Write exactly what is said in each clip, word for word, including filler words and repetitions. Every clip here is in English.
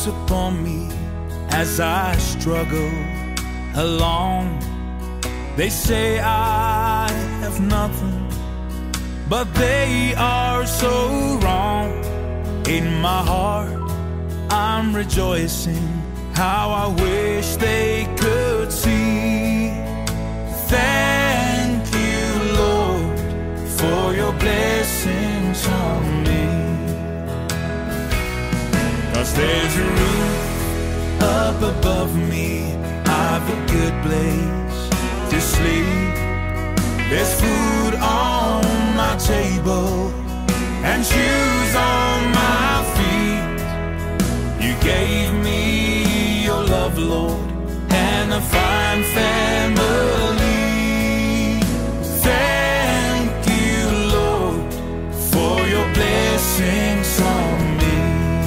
looks upon me as I struggle along. They say I have nothing, but they are so wrong. In my heart I'm rejoicing, how I wish they could see. Thank you, Lord, for your blessings on me. 'Cause there's a roof up above me, I've a good place to sleep. There's food on my table and shoes on my feet. You gave me your love, Lord, and a fine family. Thank you, Lord, for your blessings on me.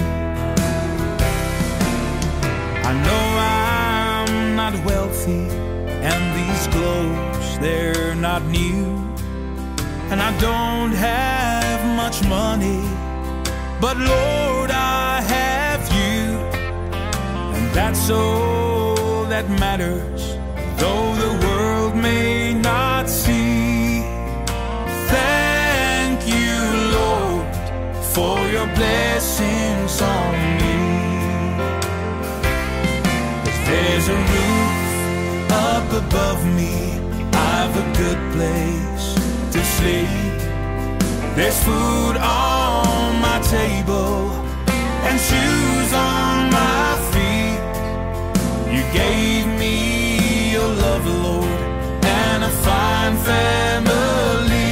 I know I'm not wealthy, and these clothes, they're not new, and I don't have much money, but Lord, I have you, and that's all that matters, though the world may not see. Thank you, Lord, for your blessings on me. 'Cause there's a roof up above me, I've a good place to sleep. There's food on my table and shoes on my feet. You gave me your love, Lord, and a fine family.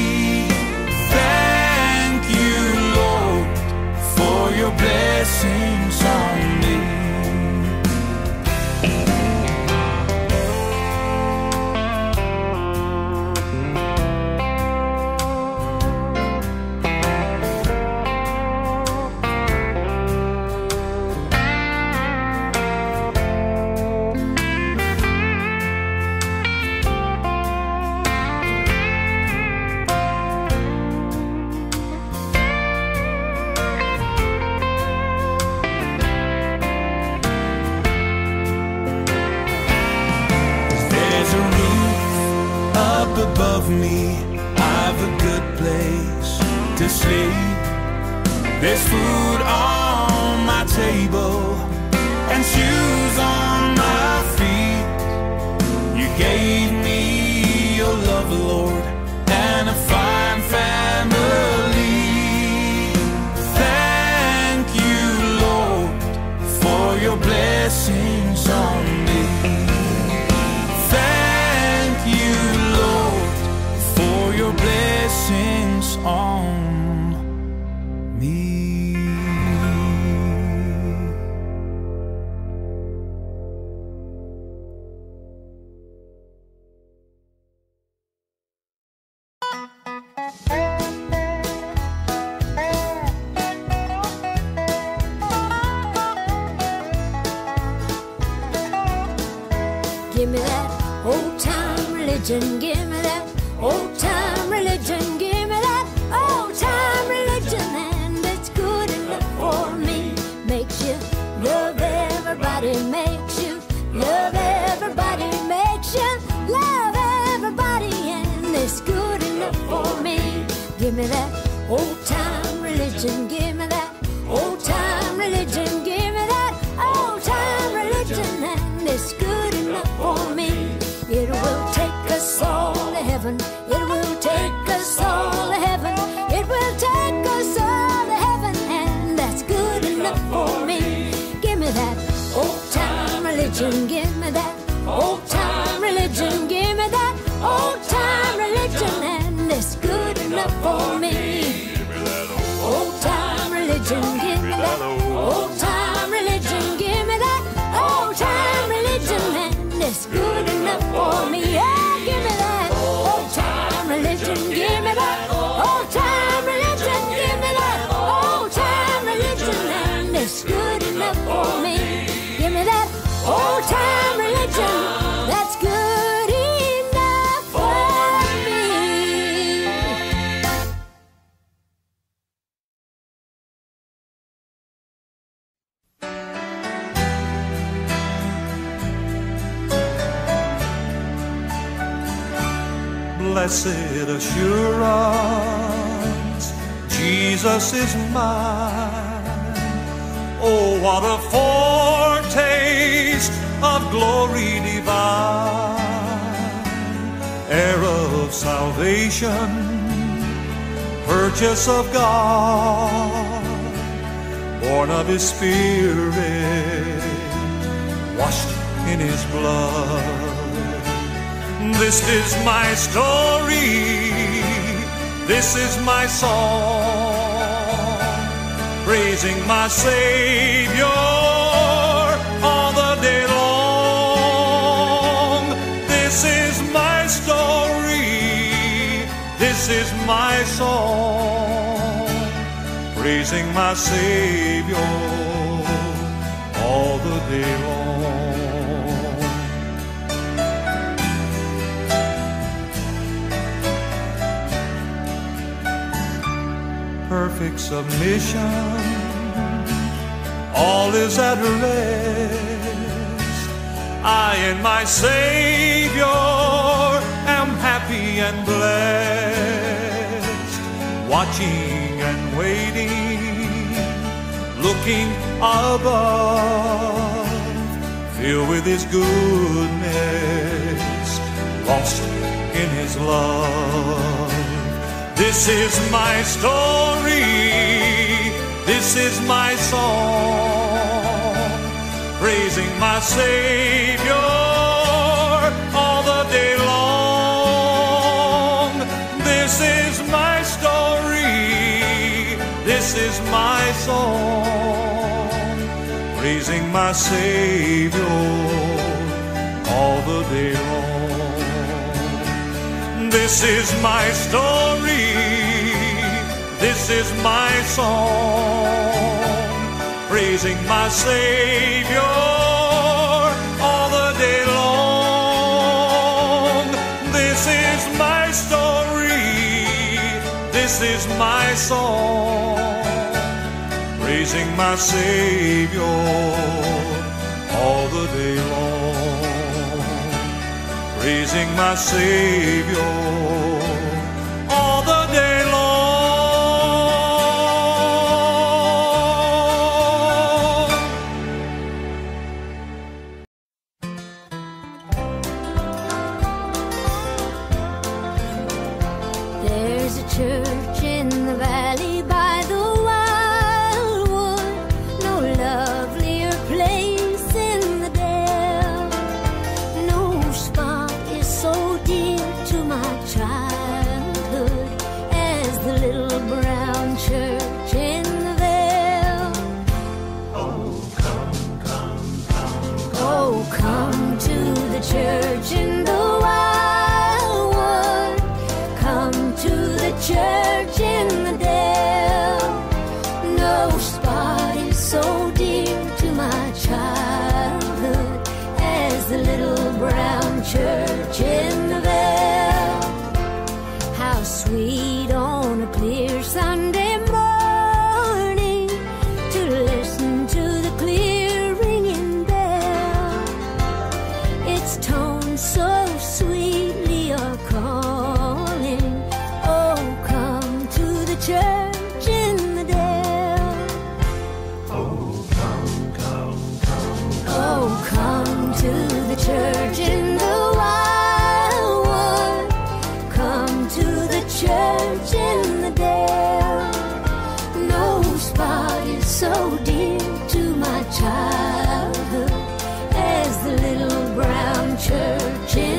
Thank you, Lord, for your blessings on me. Above me, I've a good place to sleep. There's food on my table and shoes on my feet. You gave me your love, Lord, and a fine family. Thank you, Lord, for your blessings on me. Thank you, Lord, for your blessings on me. Give me that old time religion, give me that old time religion, give me that old time religion, and it's good enough for me. Makes you love everybody, makes you love everybody, makes you love everybody, and it's good enough for me. Give me that old time religion, give me that old time religion, give me that old time religion, and it's good enough for me. It will take us all to heaven. It will take us all to heaven. It will take us all to heaven, and that's good enough for me. Give me that old time religion. Give me that old time religion. Give me that old time religion, and it's good enough for me. Old time religion. Give me that old time religion. Give me that old time religion, and it's good enough for me. Yeah, give me that old time religion. Give me that old time religion. Give me that old time religion, and it's good enough for me. Give me that old time religion. That's good enough for me. blessed assurance, Jesus is mine. Oh, what a foretaste of glory divine, heir of salvation, purchase of God, born of His Spirit, washed in His blood. This is my story, this is my song, praising my Savior all the day long. This is my story, this is my song, praising my Savior all the day long. Perfect submission, all is at rest. I and my Savior am happy and blessed, watching and waiting, looking above, filled with His goodness, lost in His love. This is my story, this is my song, praising my Savior all the day long. This is my story, this is my song, praising my Savior all the day long. This is my story, this is my song, praising my Savior all the day long. This is my story, this is my song, praising my Savior all the day long, praising my Savior all the day long. There's a church in the valley by the wildwood, no lovelier place in the dale. No spot is so dear to my childhood as the little brown church in the vale. Oh, come, come, come, oh, come to the church in the wildwood, come to the church in the dale. No spot is so dear to my childhood as the little brown church in the vale. How sweet on a clear Sunday morning to listen to the clear ringing bell. Its tones so sweetly are calling, oh, come to the church in the dale. Oh, come, come, come, oh, come to the church in the wildwood, come to the church in the dale. No spot is so dear to my childhood as the little brown church in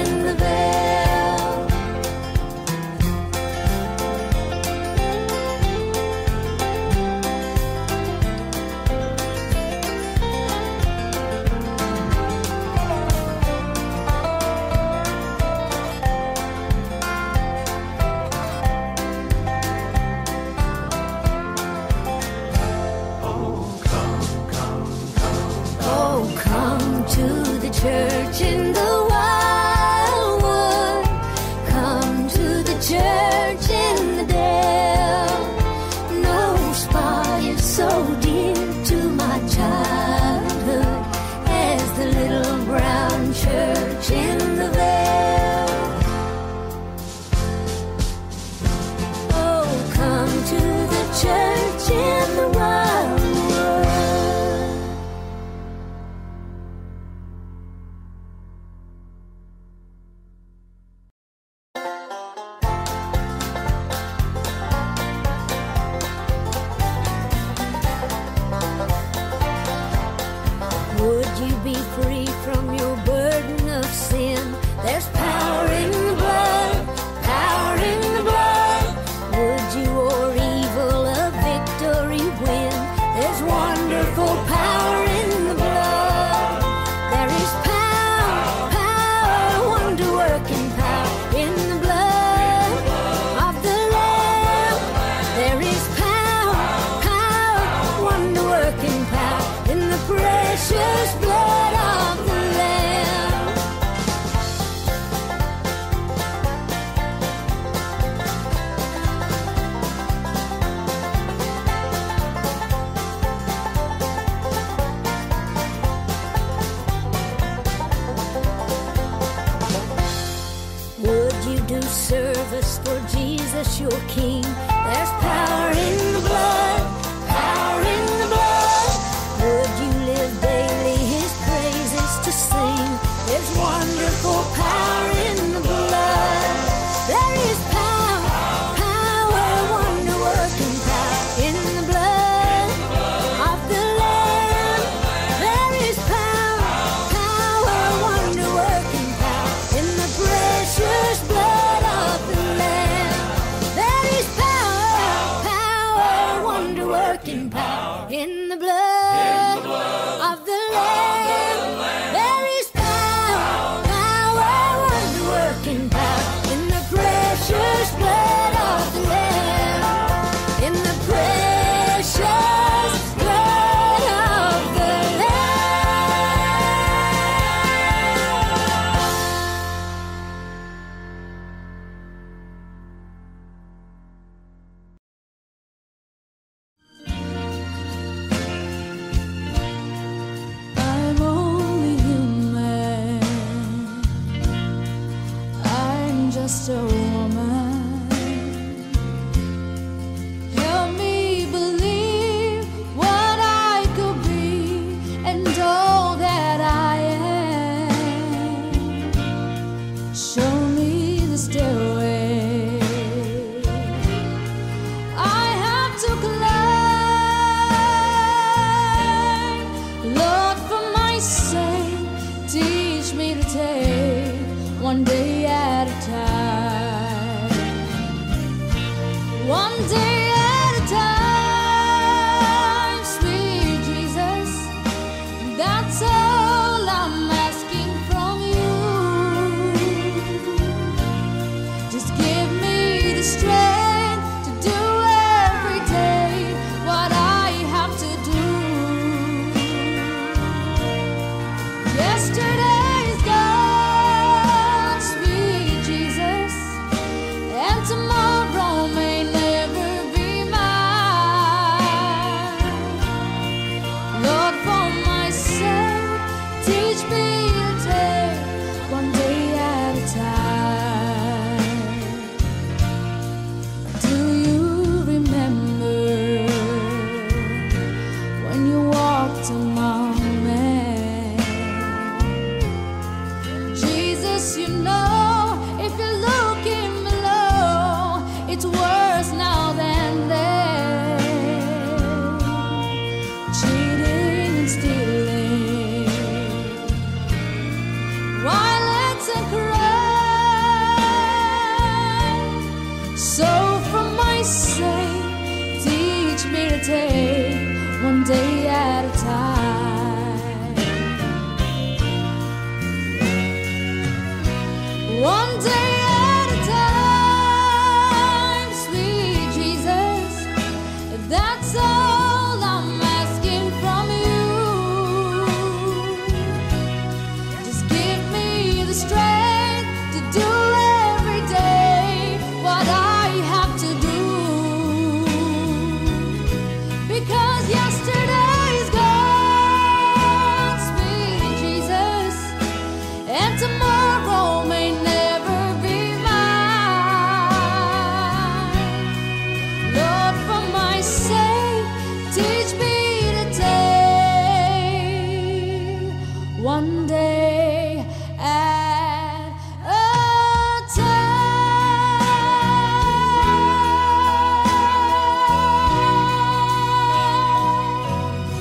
service for Jesus your King. There's power in the blood, power in the blood. Would you live daily his praises to sing? There's wonderful power in the blood. There is power, power, wonder-working power in the blood of the Lamb. There is power, power, wonder-working power in the precious blood of the Lamb. There is power, power, wonder-working power in the blood of the Lamb. There is power, power, wonder-working power in the precious blood of the Lamb. In the precious blood of the I'm only human. I'm just a woman. Help me believe what I could be and all that I am. Show me the stairway I have to climb. Lord, for my sake, teach me to take one day at a time. One day at a time, sweet Jesus. That's all I'm asking from you. Just give me the strength to do every day what I have to do. Yesterday's gone, sweet Jesus, and tomorrow may never be mine. Lord, for my sake, teach me to take one day at a time. Do you remember when you walked among men? Jesus, you know, if you're looking below, it's worse now than then. Cheating and stealing, violence and crime. So for my sake, teach me to take one day at a time. One day at a time, sweet Jesus. That's all I'm asking from you. Just give me the strength to do every day what I have to do. Because yesterday's gone, sweet Jesus, and tomorrow may never be mine. Lord, for my sake, teach me to take one day at a time.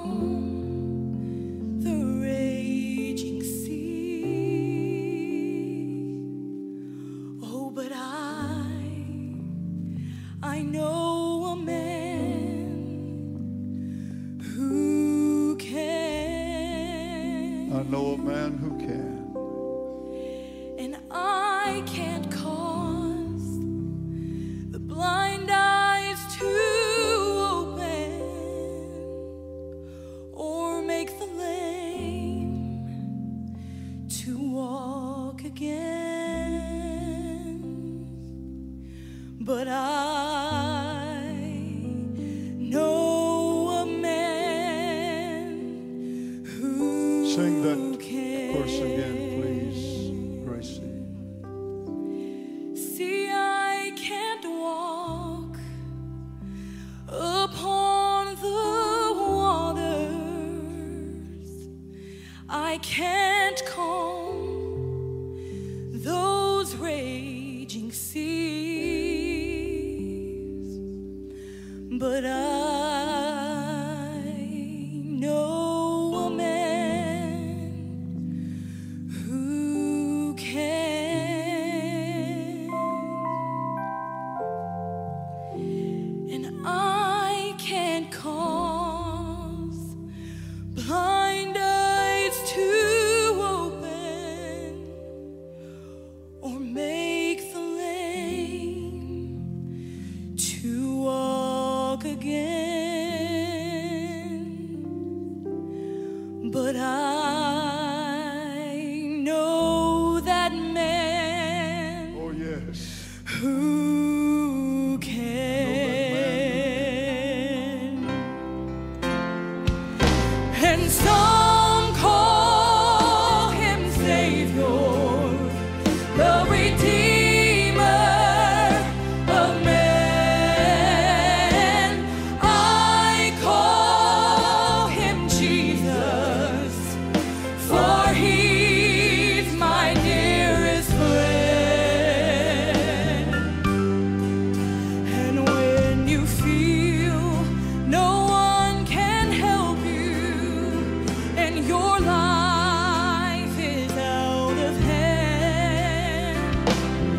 calm the raging sea. Oh, but I, I know a man who can. I know a man who can. And I can't cause the blind eyes to open or make the lame to walk again. But I know a man who Sing that can. chorus again, please, Gracie. See, I can't walk upon the waters. I can't calm those raging seas. But I know a man who can. And I can't cause blind eyes to open or make the lame to walk again. But I know that man Oh, yes. who can. And some call him Savior, the Redeemer of man. I call him Jesus, for he's my dearest friend. And when you feel no one can help you and your life is out of hand,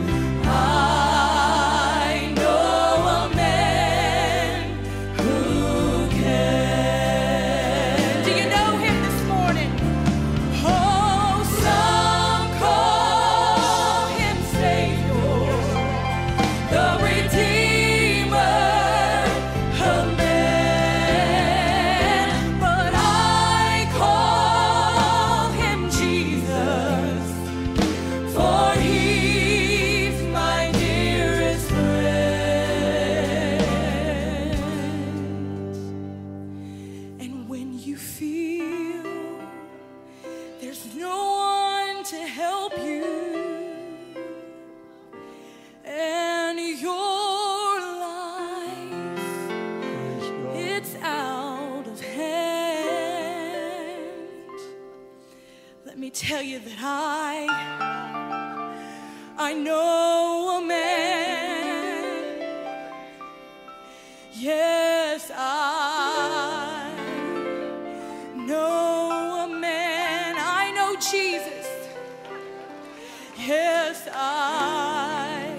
I know a man who can. Do you know him this morning? Oh, some call him Savior, the Redeemer of man. But I call him Jesus, for he's my dearest friend. And when you feel there's no one to help you and your life, Praise God. it's out of hand, let me tell you that I, I know a man. Yes, I know a man. I know Jesus. Yes, I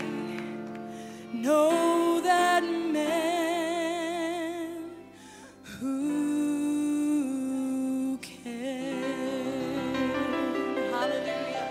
know that man who can. Hallelujah.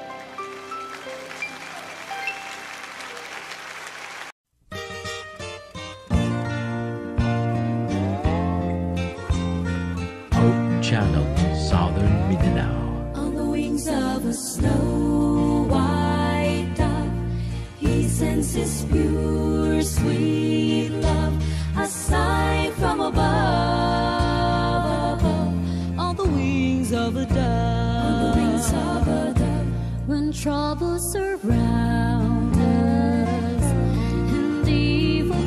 Hope Channel, Southern Mindanao. On the wings of a snow white dove, he sends his pure, sweet love, a sign from above, above. On the wings of a dove, on the wings of a dove, when troubles surround us and evil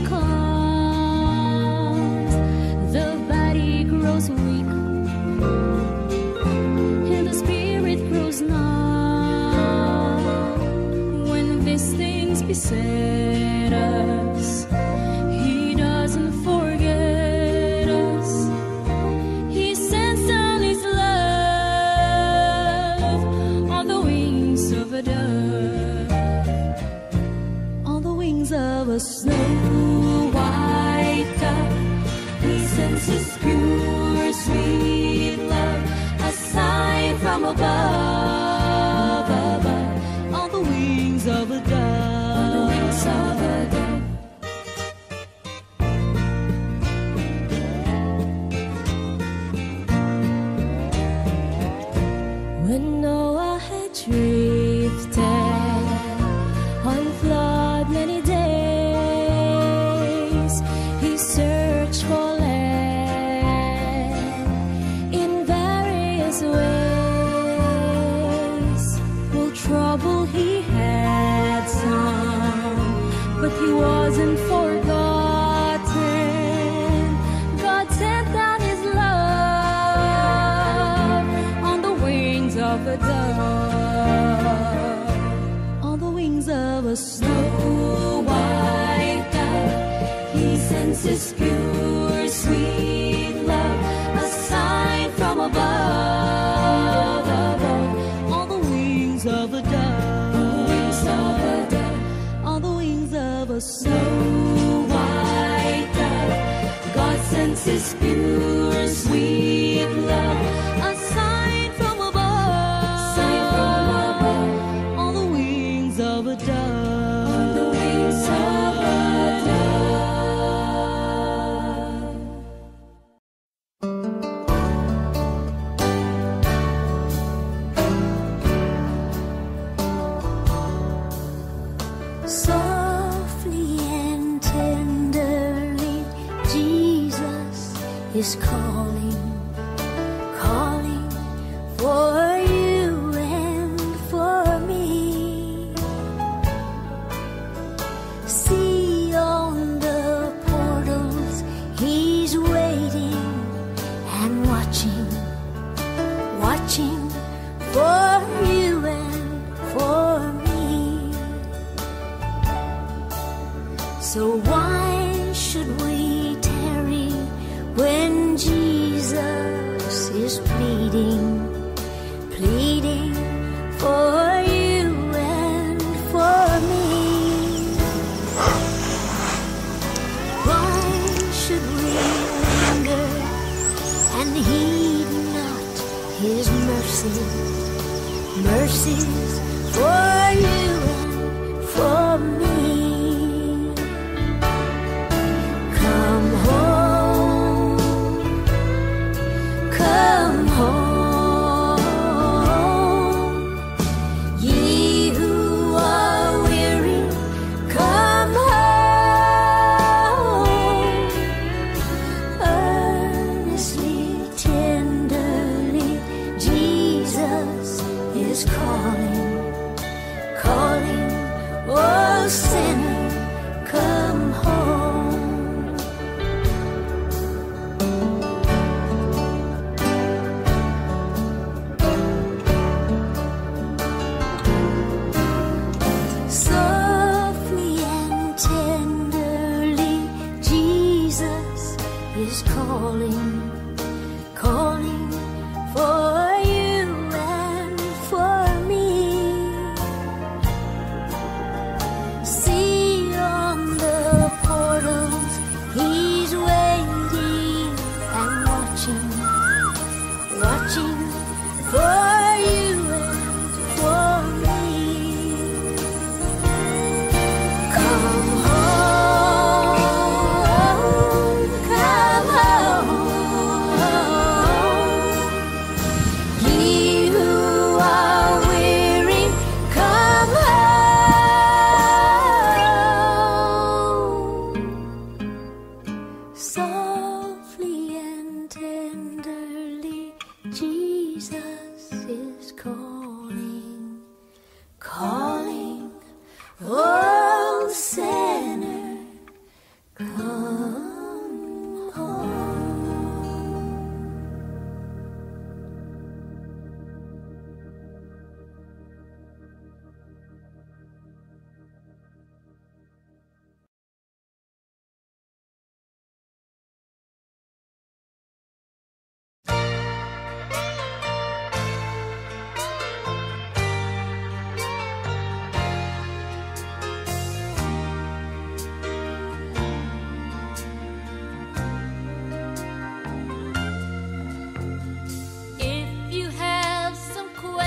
comes, the body grows weak and the spirit grows numb. When these things beset us, he doesn't forget us. He sends snow white dove. He sends his pure, sweet love, a sign from above, above, on the wings of a dove, on the wings of a dove. When Noah had drifted on flood many days, he searched for land in various ways. Well, trouble he had some, but he wasn't forgotten. God sent down his love on the wings of a dove, on the wings of a snow white dove. He sends his pure, sweet love, a sign from above, above, on the wings of a dove, on the wings of a dove, on the wings of a snow white dove. God sends his pure, sweet love, a sign from above, sign from above, on the wings of a dove, on the wings of a Softly and tenderly, Jesus is calling, calling for you and for me. See on the portals, he's waiting and watching, watching for you and for me. So why should we tarry when Jesus is pleading, pleading for you and for me? Why should we linger and heed not his mercy, mercies for you and for me? Come home, come home, ye who are weary, come home. Earnestly, tenderly, Jesus is calling, calling, oh sinner, come home. Softly and tenderly, Jesus is calling, calling for you and for me. See on the portals, he's waiting and watching, watching for you and for me. Come home, come home, ye who are weary, come home. Softly and tenderly, Jesus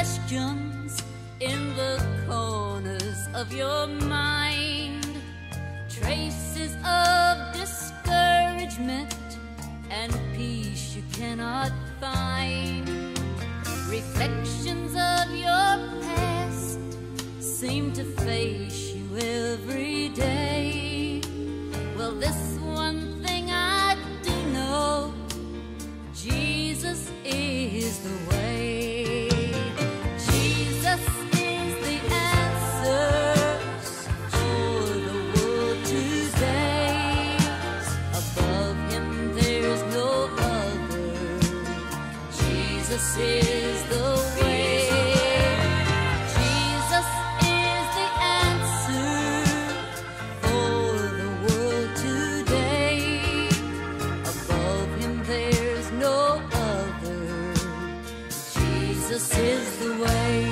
questions in the corners of your mind, traces of discouragement and peace you cannot find, reflections of your past seem to face you every day. Well, this one thing I do know, Jesus is the way. Jesus is the answer for the world today. Above him there's no other. Jesus is the way. Jesus is the answer for the world today. Above him there's no other. Jesus is the way.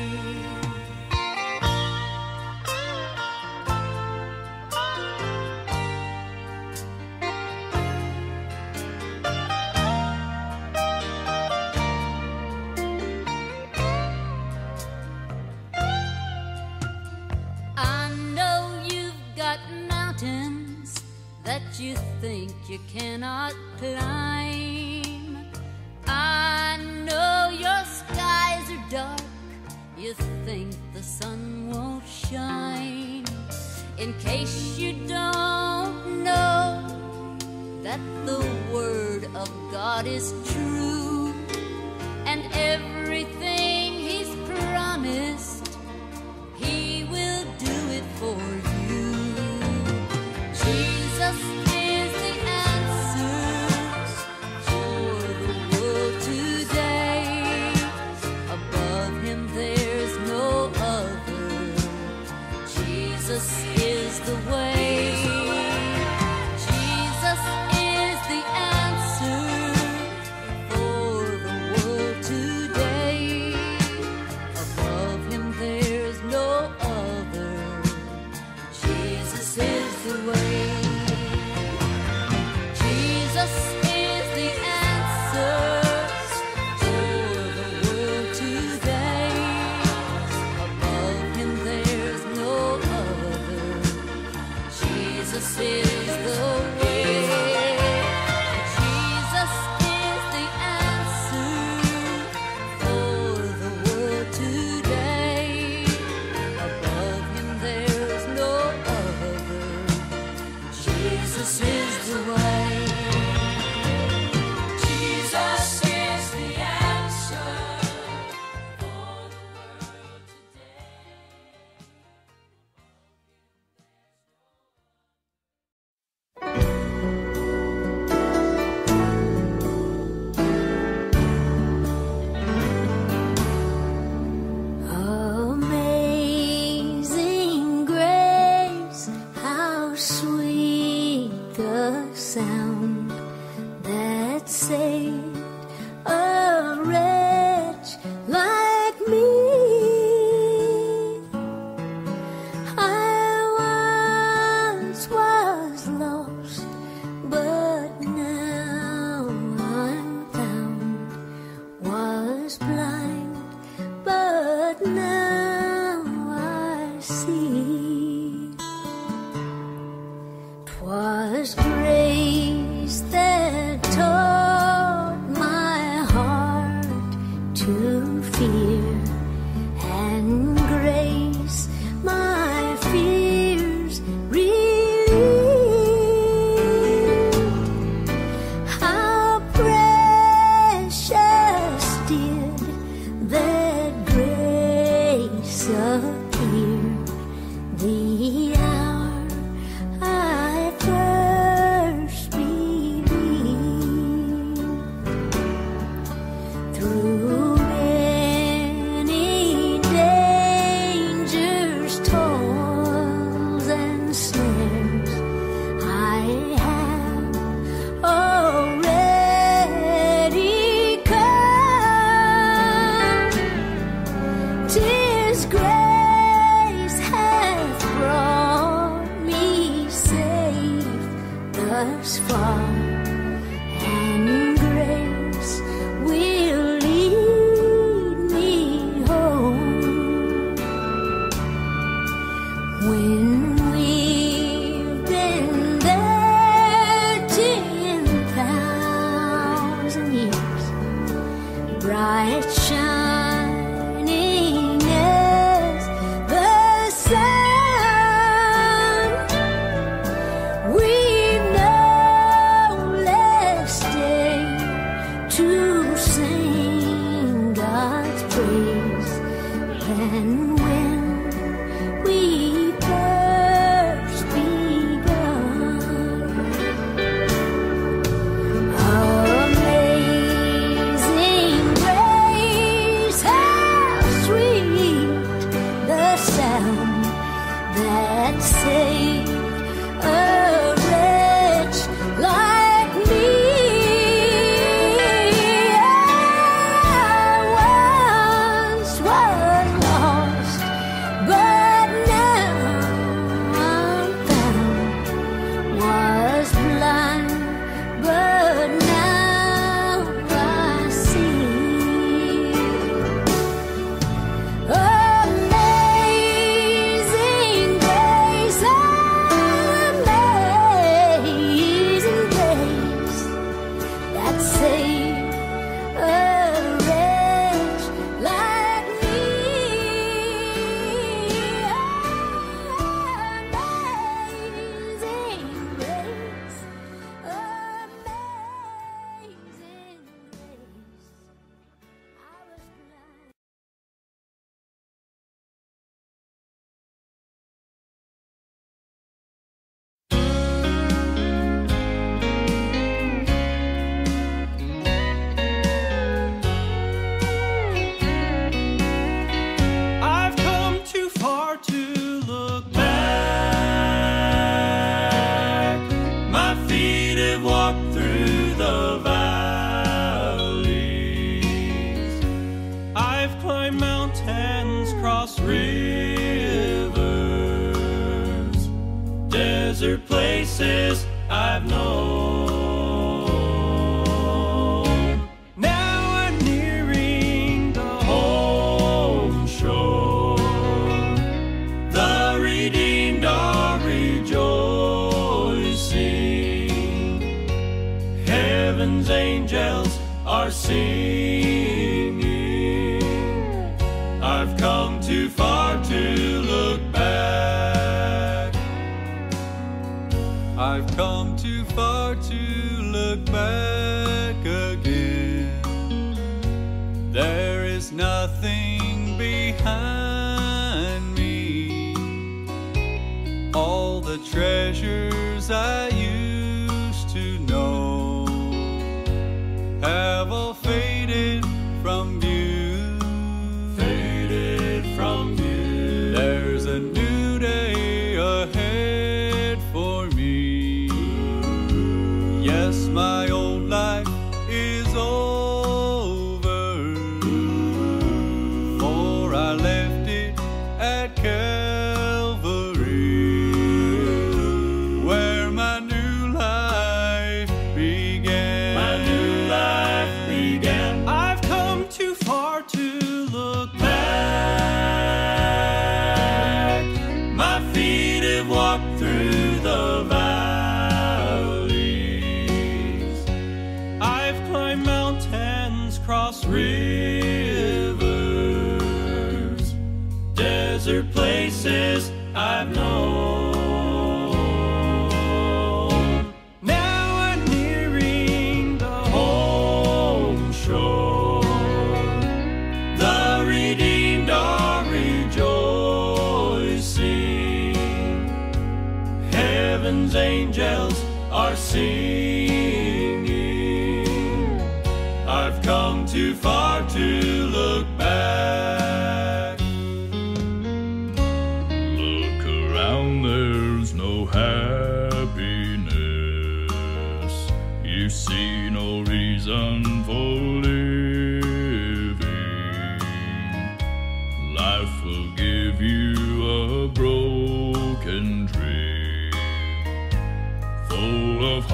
I know you've got mountains that you think you cannot climb. I know your skies are dark, you think the sun won't shine. In case you don't know that the word of God is true, and everything he's promised, he will do it for you. Jesus is the answer for the world today. Above him there's no other. Jesus is the way. Jesus is the answer for the world today. Above him there's no other. Jesus is the way. Jesus is the answer for the world today. Above him there's no other. Jesus is the way. Jesus is the answer for the world today. Above him there's no other. Jesus is the way. Jesus is the answer for the world today. Amazing grace, how sweet the sound that saved a wretch like me. I once was lost, but now I'm found. Was blind, but now I see. 'Twas grace that taught my heart to fear, and grace my fears relieved. How precious did that grace appear the hour I first believed. Through many dangers, toils, and snares, I have already come. 'Tis grace hath brought me safe thus far, and grace will lead bright shining as the sun. We've no less day to sing God's praise than when we first begun. Amazing grace, how sweet the sound that saved a wretch like me. I once was lost, but now I'm found. Was blind, but now I see. Amazing grace, amazing grace, that saved a wretch like me. Amazing grace, amazing grace, I was blind. I've come too far to look back. My feet have walked through the valleys. I've climbed mountains, crossed rivers, desert places I've known. Now I'm nearing the home shore. The redeemed are rejoicing. Heaven's angels are singing. I've come too far to look back. I've come too far to look back again. There is nothing behind me. All the treasures I used to know have all faded from view. Faded from view. There's a new day ahead for me. Yes, my old life is over, for I left it at Calvary, where my new life began. My new life began. I've come too far to look back. My feet have walked through the valleys. I've climbed mountains, crossed rivers, desert places I've known. Now I'm nearing the home shore. The redeemed are rejoicing. Heaven's angels are singing. I've come too far to look back. Look around, there's no happiness. You see no reason for living. Life will give you a broken dream, full of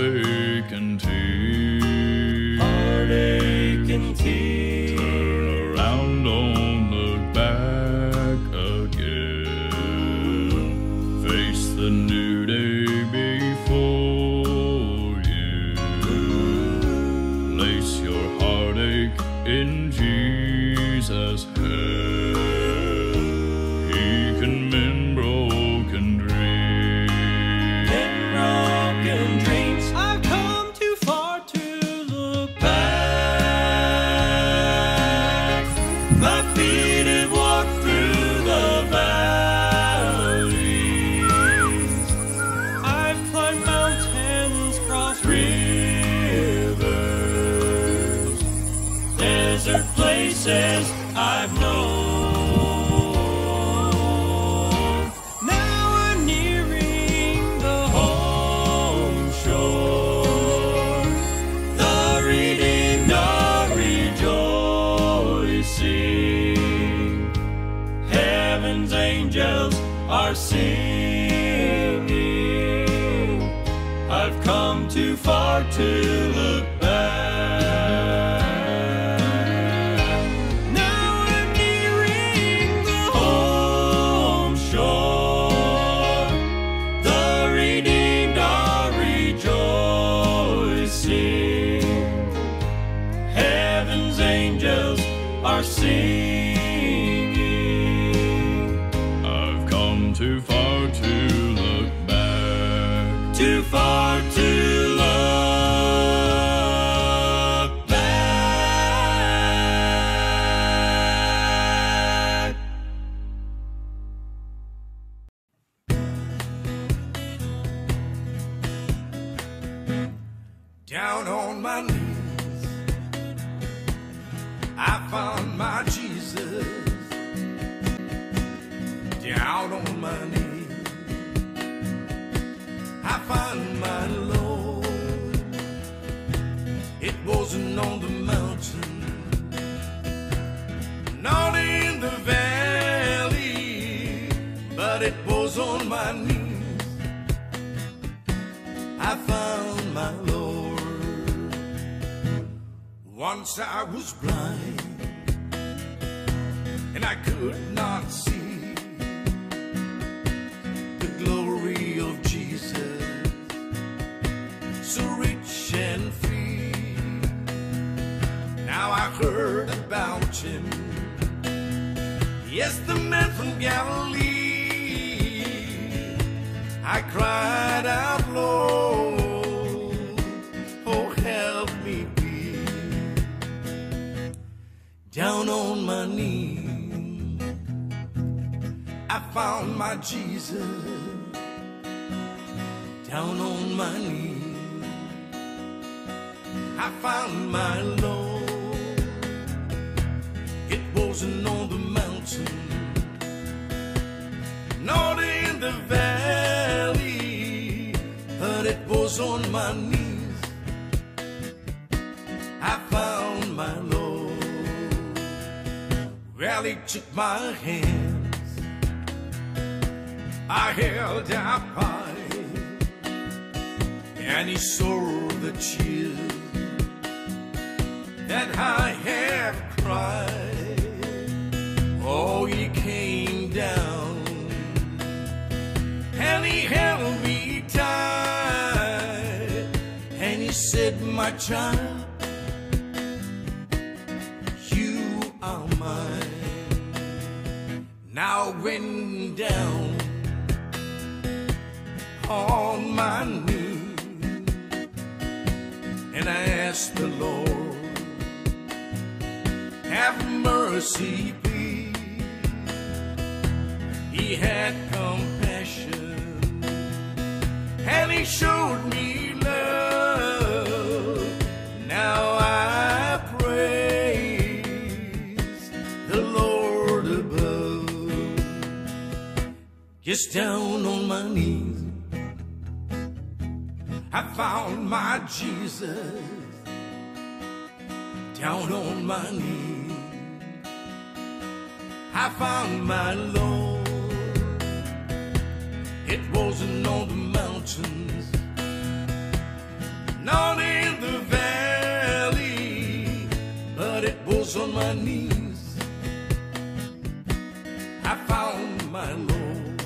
heartache and tears. Heartache and tears. Turn In Jesus' hand, He can mend broken dreams. Mend broken dreams. I've come too far to look back. My feet have walked through the valleys. I've climbed mountains, crossed Rivers, desert places I've known. Now I'm nearing the Home shore, the redeemed are rejoicing. Heaven's angels are singing. I've come too far to look back. Now I'm nearing the Home shore, the redeemed are rejoicing. Heaven's angels are singing. I've come too far to look back. Too far to look back. Down on my knees, I found my Jesus. Down on my knees, I found my Lord. It wasn't on the mountain, not in the valley, but it was on my knees. I found my Lord. Once I was blind, and I could not see the glory of Jesus, so rich and free. Now I heard about him, yes, the man from Galilee. I cried out, Lord, oh help me be. Down on my knees, I found my Jesus. Down on my knees, I found my Lord. It wasn't on the mountain, not in the valley, but it was on my knees. I found my Lord. Well, he took my hands, I held out high, and he saw the tears that I have cried. Oh, he came down and he held me tight, and he said, my child, you are mine. Now went down on my knees, and I asked the Lord, have mercy, please. He had compassion, and he showed me love. Now I praise the Lord above. Just down on my knees, I found my Jesus. Down on my knees, I found my Lord. It wasn't on the mountains, not in the valley, but it was on my knees. I found my Lord,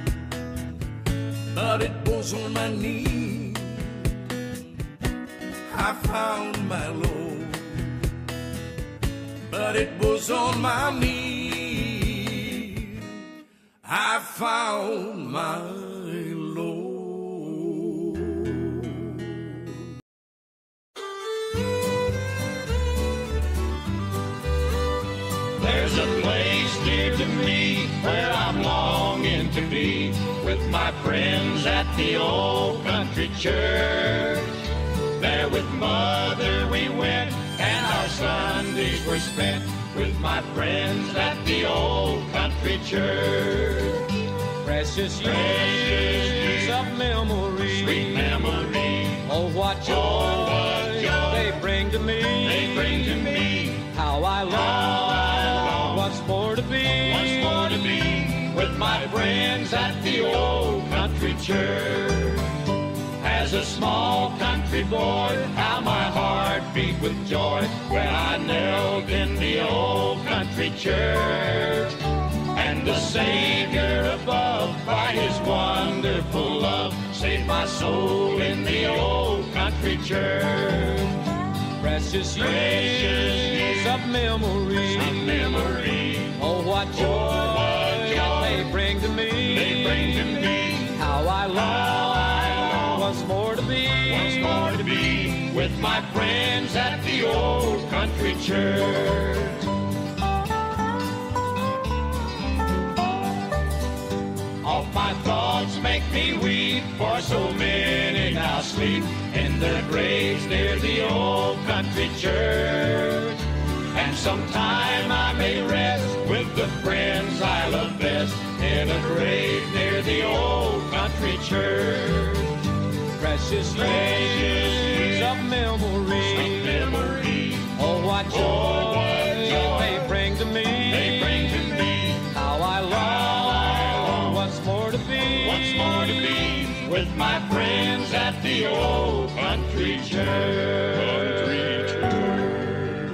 but it was on my knees. I found my Lord. but it was on my knees I found my Lord. There's a place dear to me where I'm longing to be with my friends at the old country church. There with Mother we went, and our Sundays were spent with my friends at the old country church. Precious years of memory, sweet memory. Oh, what joy, oh, what joy they bring to me. They bring to me. How I long, How I long what's more to be, what's more to be with my friends at the old country church. As a small country boy, how my heart beat with joy when I knelt in the old country church. And the Savior above, by His wonderful love, saved my soul in the old country church. precious years, Precious years of memory, of memory. Oh, what joy, Oh, what joy they bring to me. They bring to me. How I long, How I long what's more to be, what's more to be with my friends at the old country church. All my thoughts make me weep, for so many now sleep in their graves near the old country church. And sometime I may rest with the friends I love best in a grave near the old country church. precious years of memory, Sweet memory. Oh, what joy, Oh, what joy they bring to me. They bring to me. How I long, what's more to be, What's more to be with my friends at the old country church. Country church.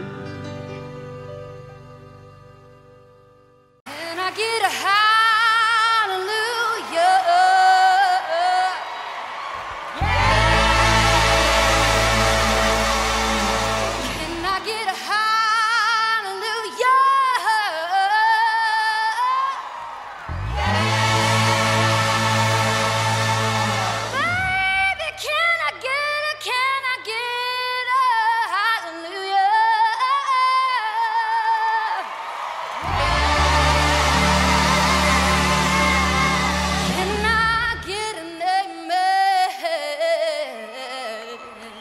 Can I get a hallelujah? Can I get a hallelujah? Baby, can I get a, can I get a hallelujah? Can I get an amen?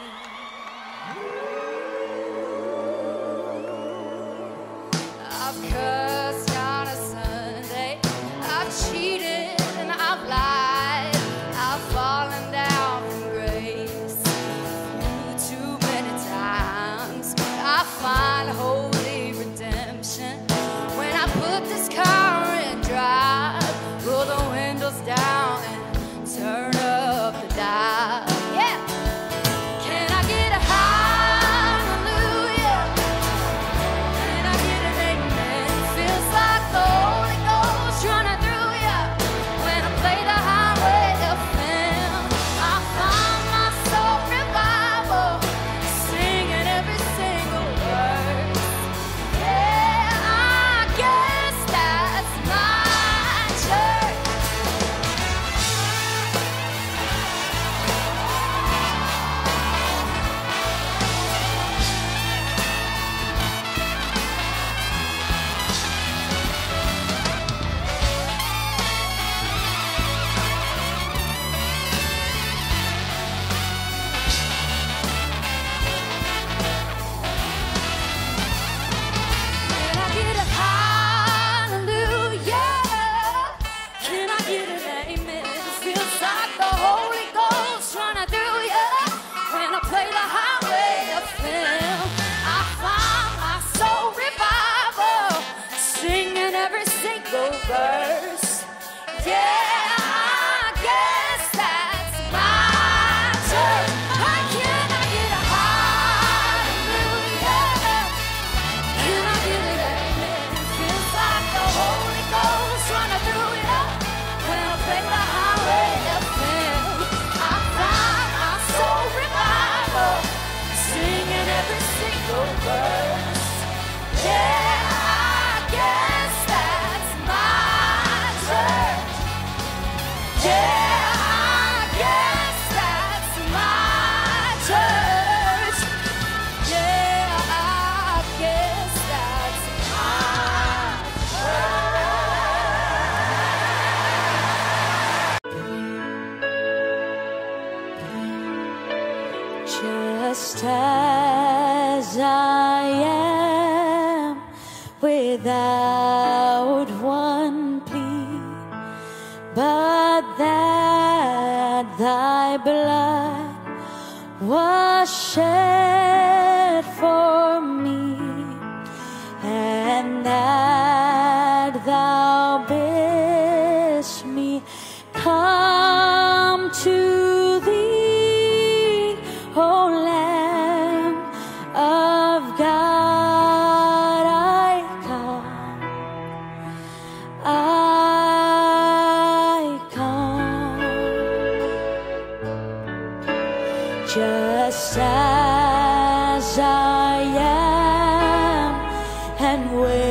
I've cursed on a Sunday, I've cheated and I've lied, I've fallen down from grace too many times, but I find holy redemption when I put this car in drive, roll the windows down and turn up the dial. Yeah. Can I get a hallelujah? Can I get an amen? Feels like the Holy Ghost running through ya when I play the highway F M. I find my soul revival, singing every single word. Yeah, I guess that's my church. Can I get a hallelujah? Can I get an amen? Feels like the Holy Ghost running through ya when I play the highway F M. I find my soul revival, singing every single verse. Yeah, I guess that's my church. Hey, can I get a hallelujah? Can I get an amen? Feels like the Holy Ghost running through ya when I play the highway F M. I find my soul revival, singing every single verse. Yeah. without one plea, but that thy blood was shed for me, and that thou bidst me come to thee, O Lamb of God. I come, I come, just as I am, and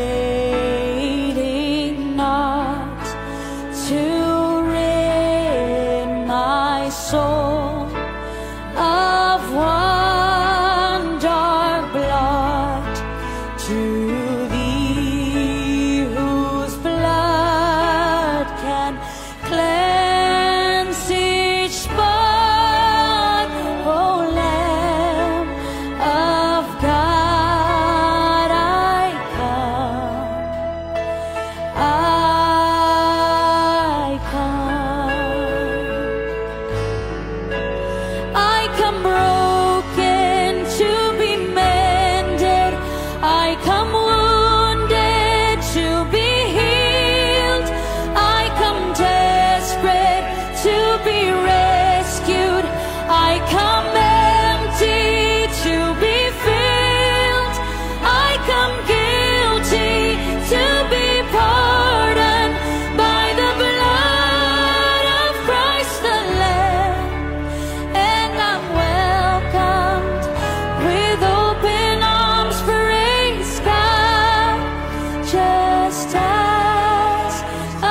waiting not to rid my soul of one dark blot, to thee whose blood can cleanse each spot, O Lamb of God. I come, I come, I come broken to be mended, I come wounded to be healed, I come desperate to be rescued, I come empty to be filled, I come guilty to be pardoned by the blood of Christ the Lamb, and I'm welcomed with open arms, praise God, just as I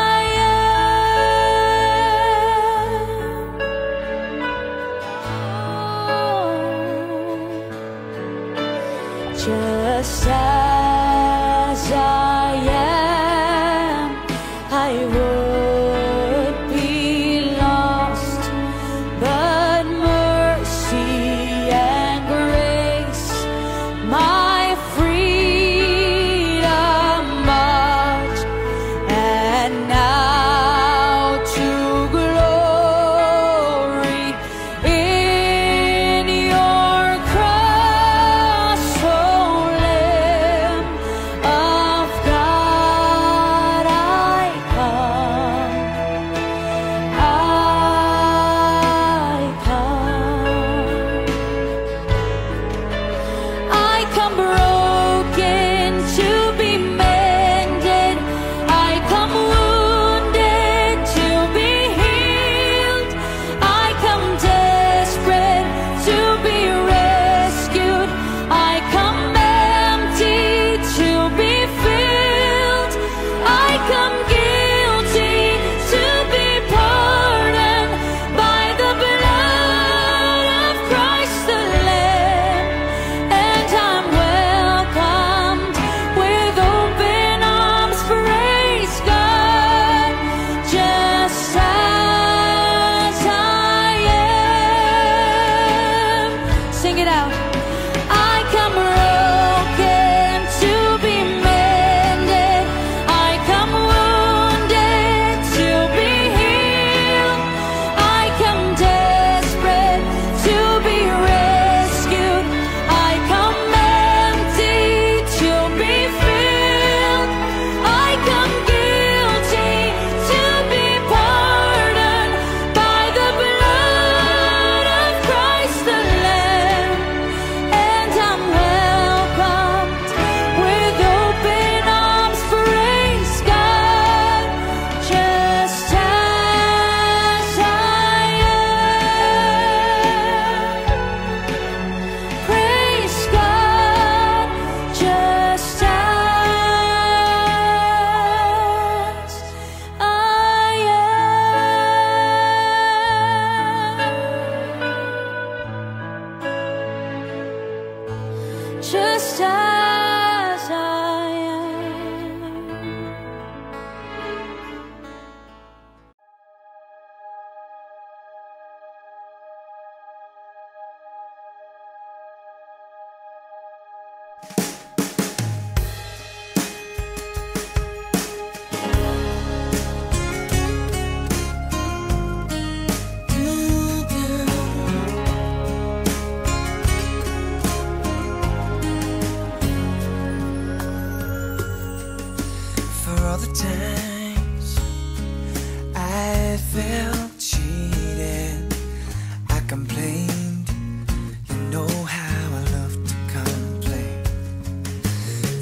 am. Just as I am, I would be lost, but mercy and grace my freedom bought, and now to glory in your cross, O Lamb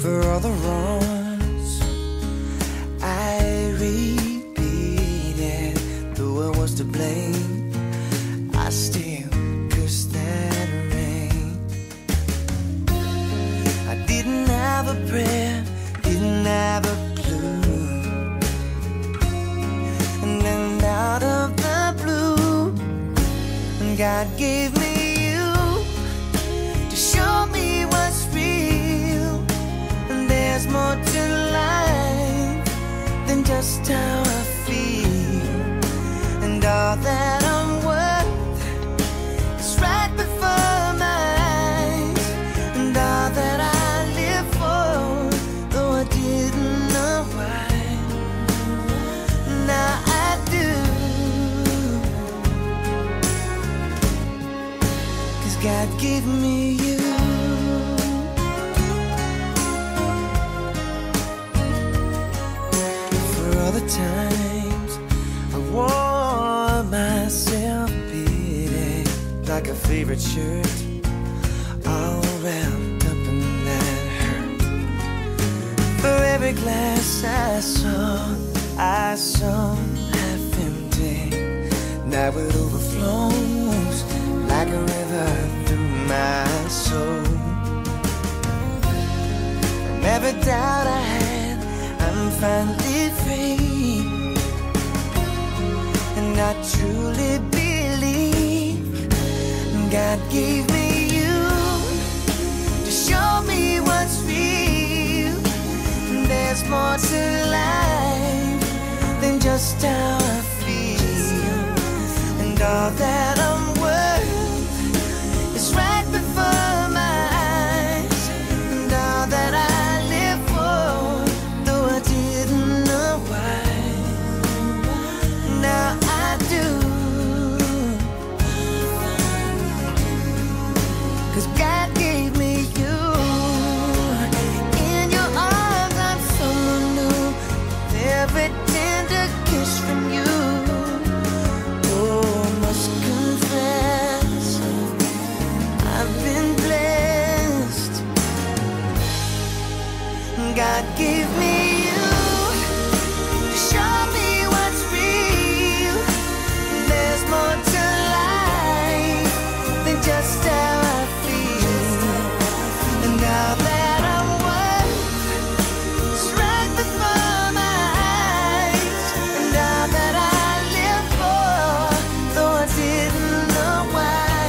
For all the wrongs I repeated, though I was to blame, I still cursed that rain. I didn't have a prayer, didn't have a clue, and then out of the blue, God gave me you to show me what's real. And there's more to life than just how I feel, and all that I'm worth is right before my eyes, and all that I live for, though I didn't know why, now I do, 'cause God gave me you. For all the times I wore myself beating like a favorite shirt, all wrapped up in that hurt. For every glass I saw, I saw half empty. Now it overflows like a river through my soul. From every doubt I had, I'm finally free, and I truly believe God gave me you to show me what's real. There's more to life than just how I feel, and all that I'm worth is right before my eyes, and all that I live for, though I didn't know why, now I do, 'cause God gave me you. In your arms I'm someone new, with every tender kiss from you. Oh, must confess, I've been blessed. God gave me you to show me what's real. There's more to life than just how I feel, and now that I'm worth is right before my eyes, and all that I live for, though I didn't know why,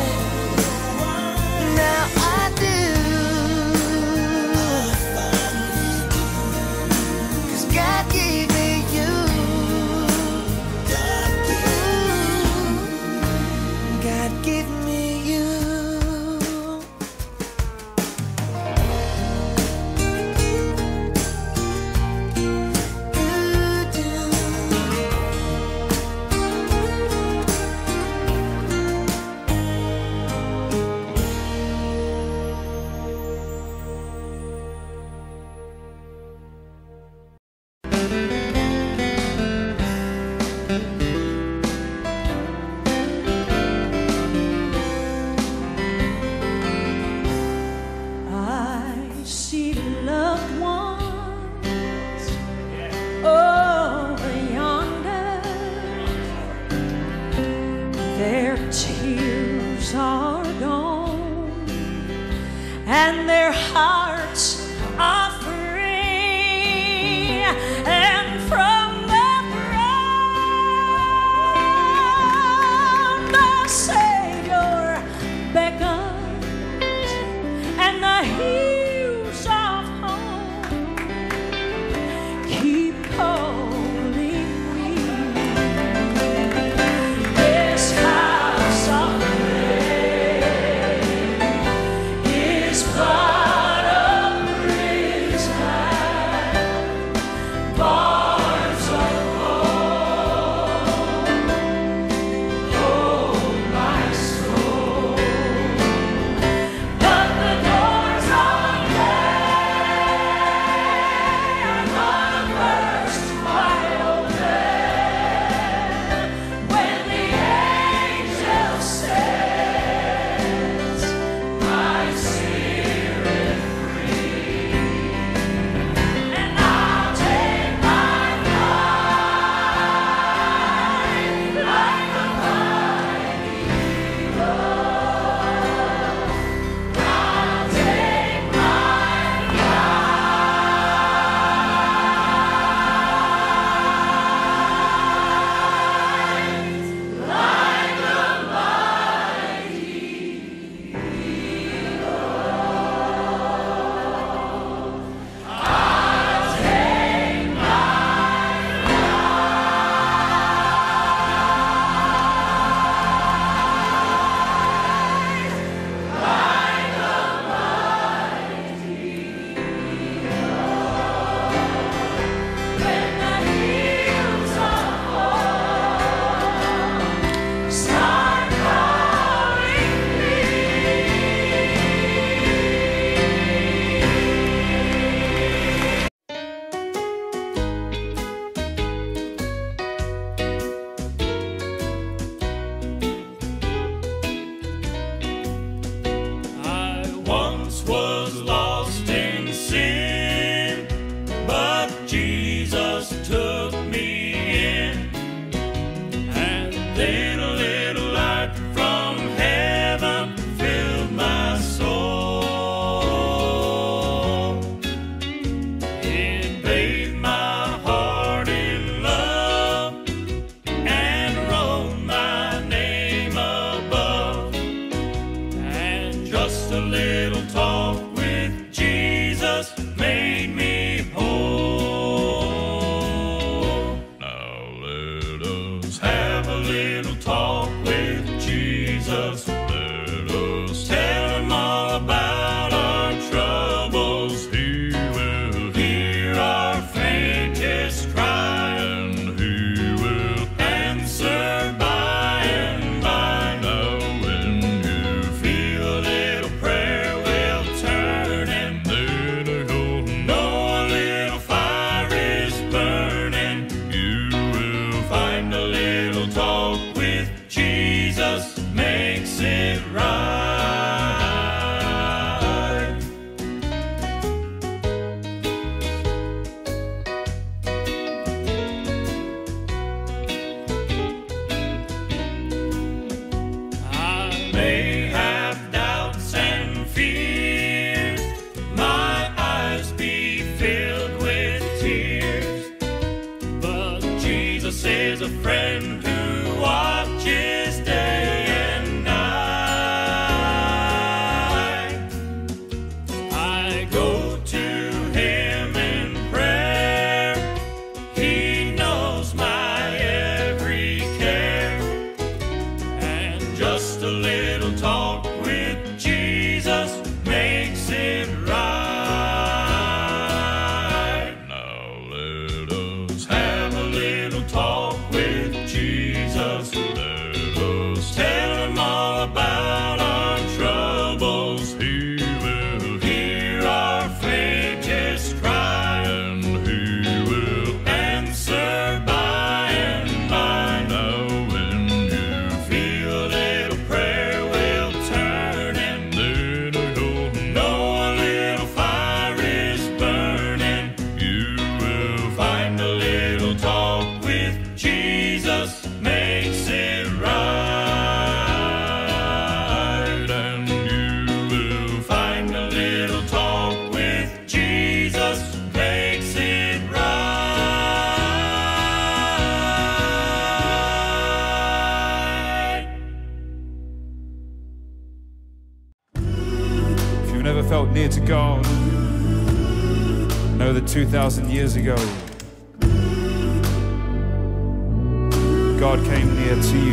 now I do. near to God. Know that two thousand years ago, God came near to you.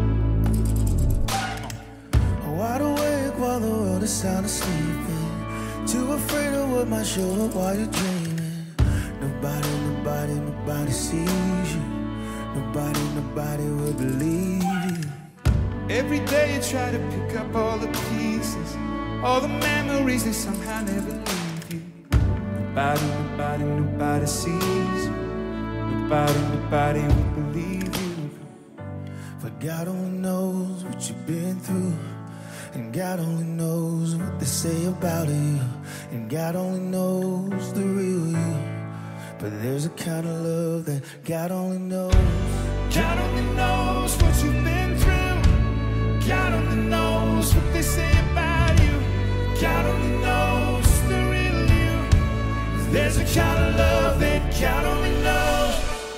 Wide awake while the world is sound asleep, too afraid of what might show up while you're dreaming. Nobody, nobody, nobody sees you. Nobody, nobody will believe you. Every day you try to pick up all the pieces, all the memories, they somehow never leave you. Nobody, nobody, nobody sees you. Nobody, nobody will believe you. For God only knows what you've been through, and God only knows what they say about you, and God only knows the real you. But there's a kind of love that God only knows. God only knows what you've been through. God only knows what they say about you. God only knows the real you. There's a kind of love that God only knows.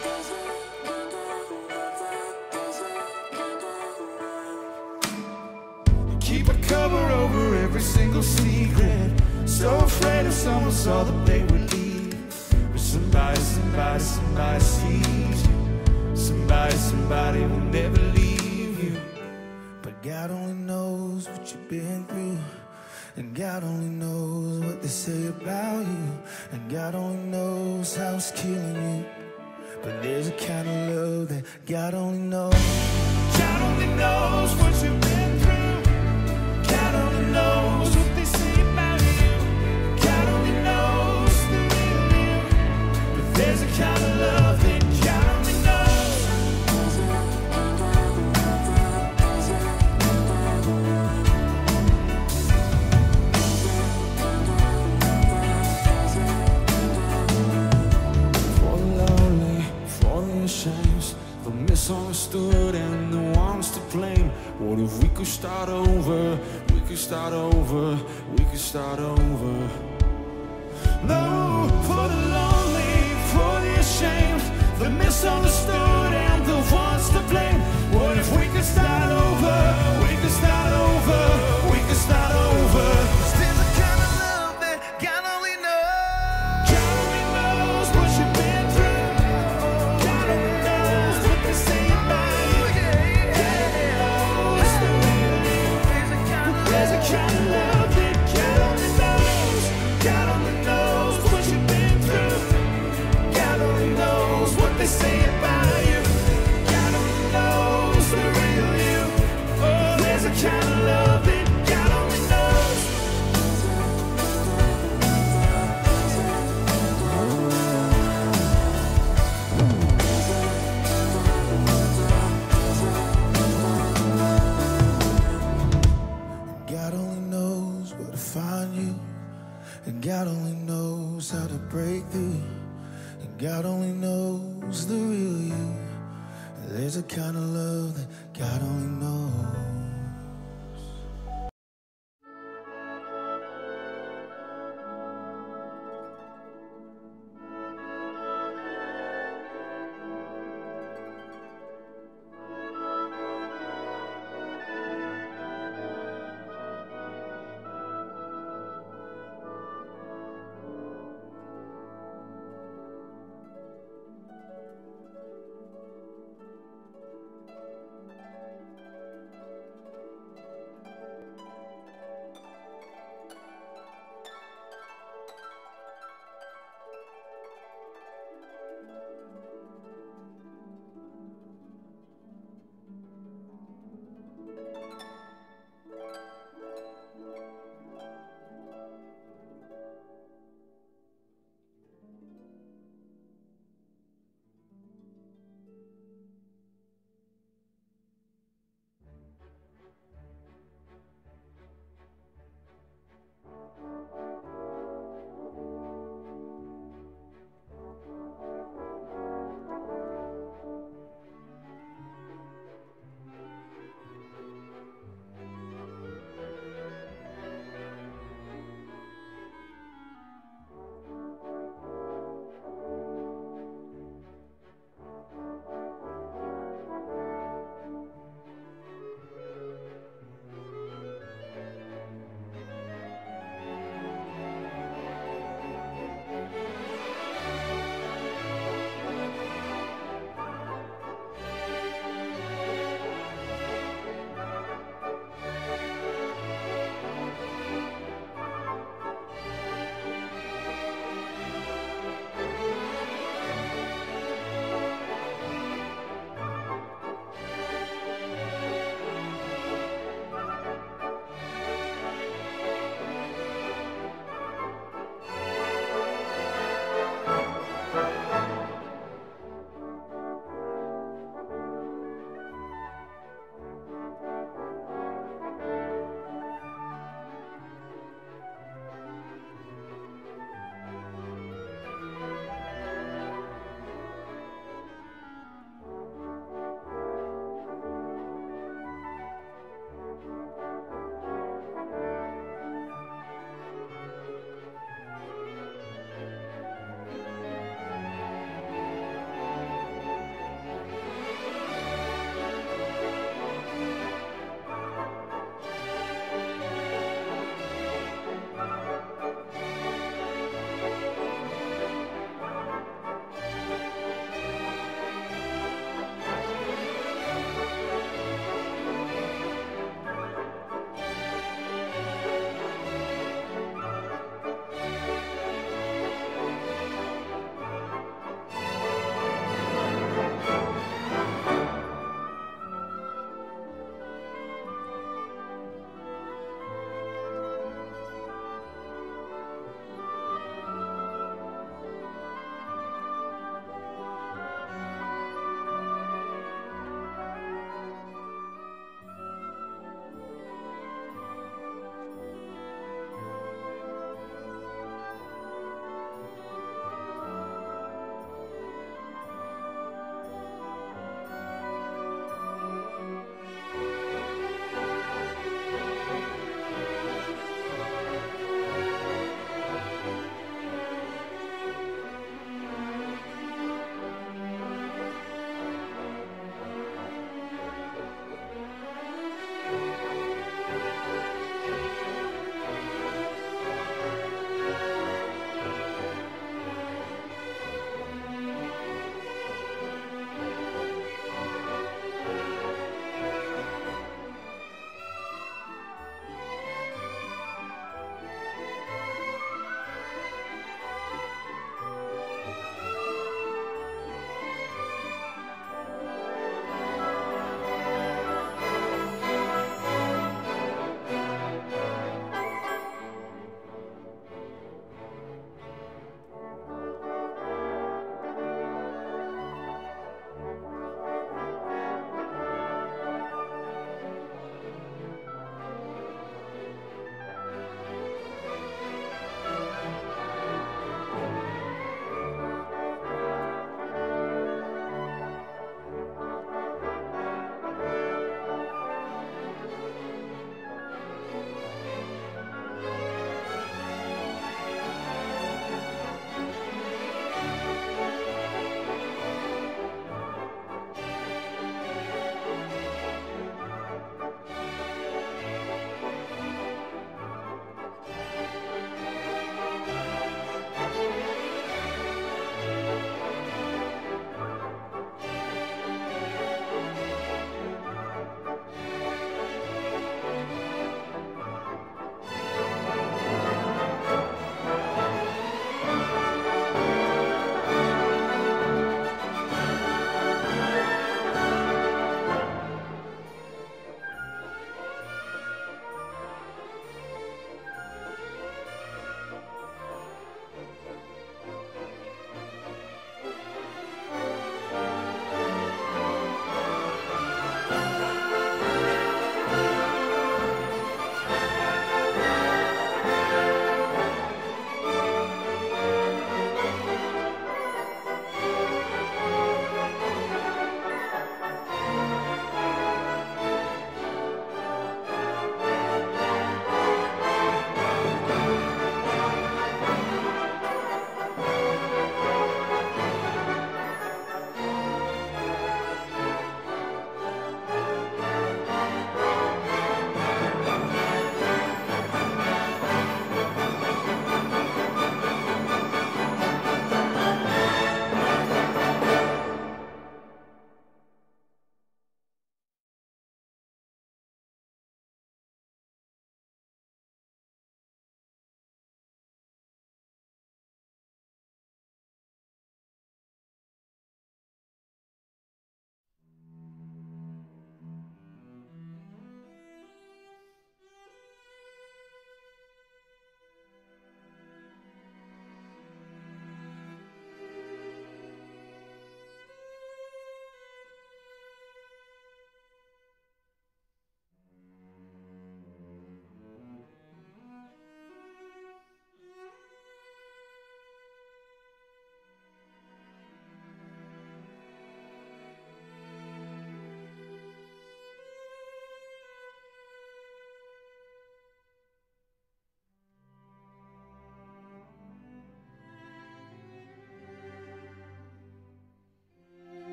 Keep a cover over every single secret. So afraid if someone saw that they would leave. But somebody, somebody, somebody sees you. Somebody, somebody will never leave you. But God only knows what you've been through, and God only knows what they say about you, and God only knows how it's killing you. But there's a kind of love that God only knows. God only knows what you've been through. God only knows what they say about you. God only knows the real you. But there's a kind of love that God only knows. For the lonely, for the ashamed, the misunderstood and the ones to blame. What if we could start over? We could start over. We could start over. No, for the lonely, for the ashamed, the misunderstood and the ones to blame. What if we could start over? We could start over. We could start over. There's a kind of love that God only knows. God only knows what you've been through. God only knows what they say about you. God knows the real you. There's a kind of love that God only knows. God only knows what you've been through. God only knows what they say about you. God only knows the real you. Oh, there's a kind of love that God only knows. God only knows where to find you, and God only knows how to break through, and God only knows the real you. There's a kind of love that God only knows.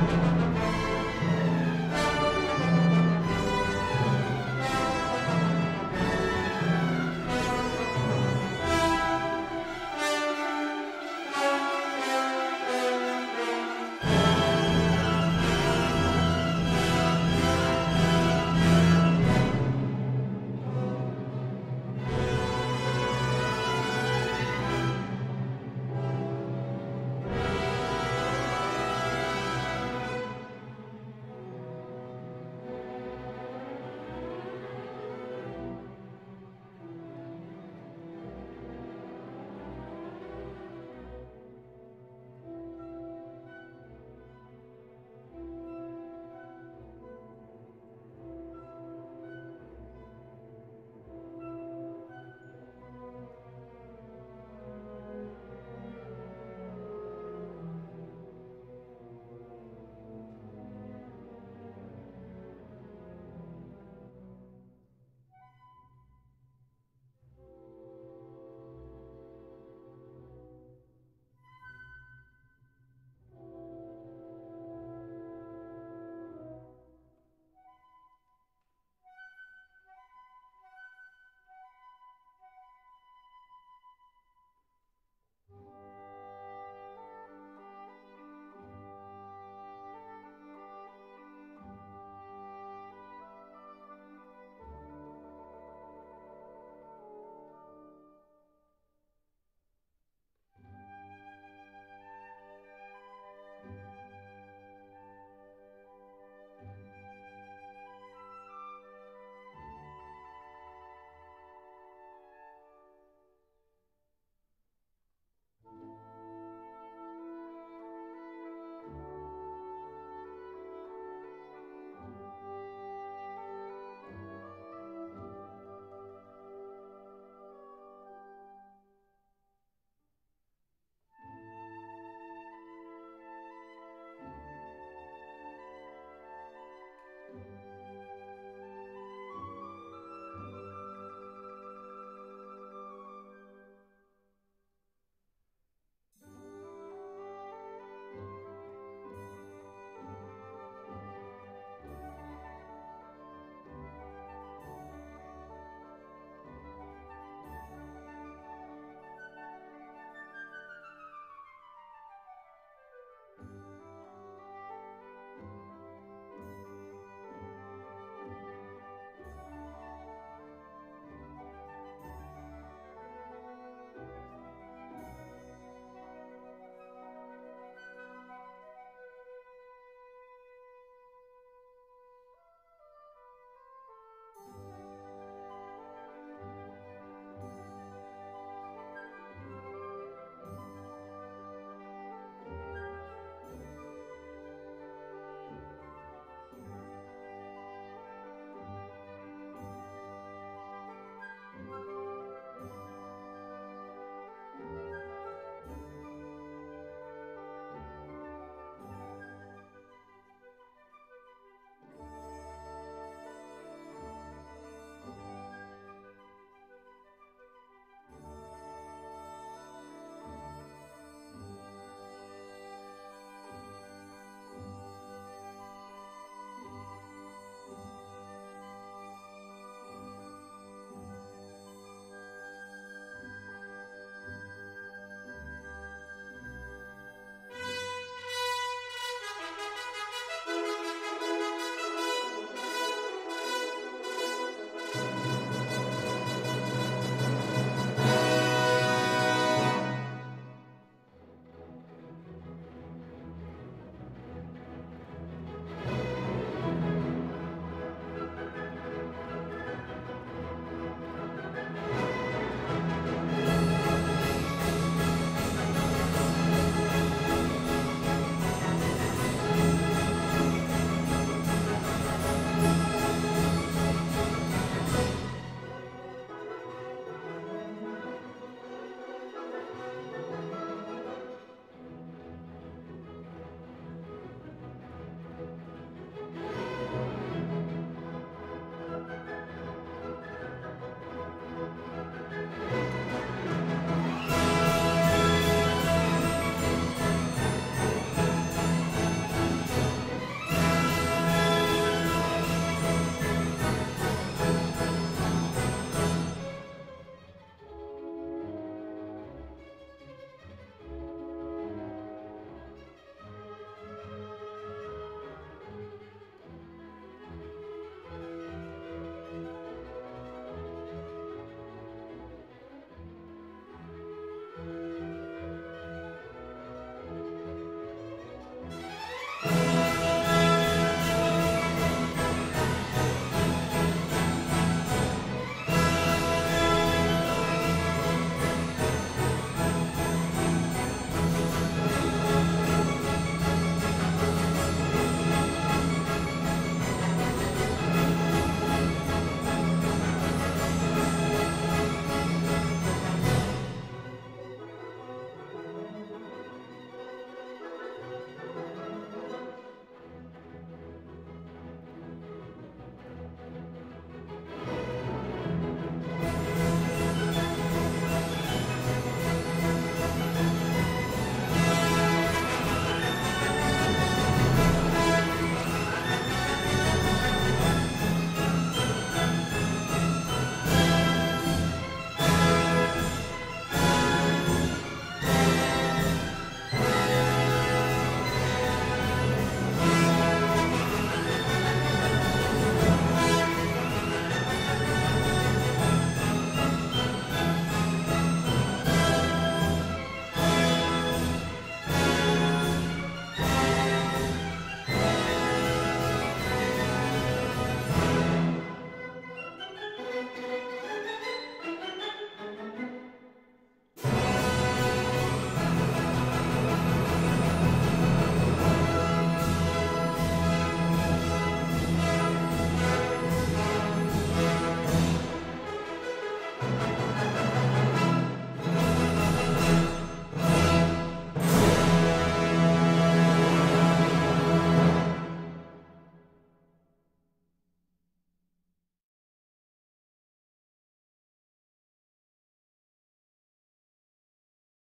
Mindanao.